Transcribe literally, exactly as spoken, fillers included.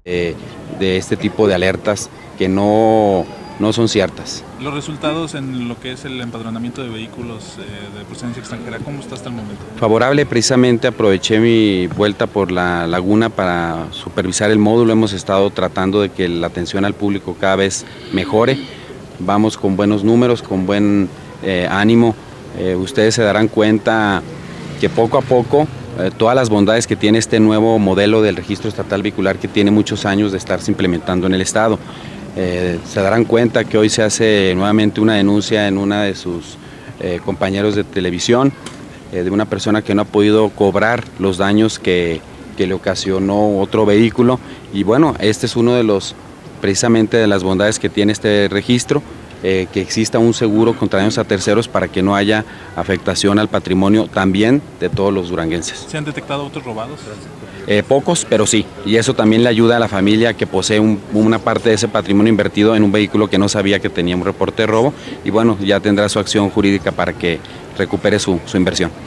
eh, de este tipo de alertas que no, no son ciertas. Los resultados en lo que es el empadronamiento de vehículos eh, de procedencia extranjera, ¿cómo está hasta el momento? Favorable, precisamente aproveché mi vuelta por la laguna para supervisar el módulo. Hemos estado tratando de que la atención al público cada vez mejore. Vamos con buenos números, con buen eh, ánimo. Eh, ustedes se darán cuenta que poco a poco eh, todas las bondades que tiene este nuevo modelo del registro estatal vehicular, que tiene muchos años de estarse implementando en el estado. Eh, se darán cuenta que hoy se hace nuevamente una denuncia en una de sus eh, compañeros de televisión eh, de una persona que no ha podido cobrar los daños que, que le ocasionó otro vehículo, y bueno, este es uno de los precisamente de las bondades que tiene este registro, eh, que exista un seguro contra daños a terceros para que no haya afectación al patrimonio también de todos los duranguenses. ¿Se han detectado autos robados? Eh, pocos, pero sí, y eso también le ayuda a la familia que posee un, una parte de ese patrimonio invertido en un vehículo que no sabía que tenía un reporte de robo, y bueno, ya tendrá su acción jurídica para que recupere su, su inversión.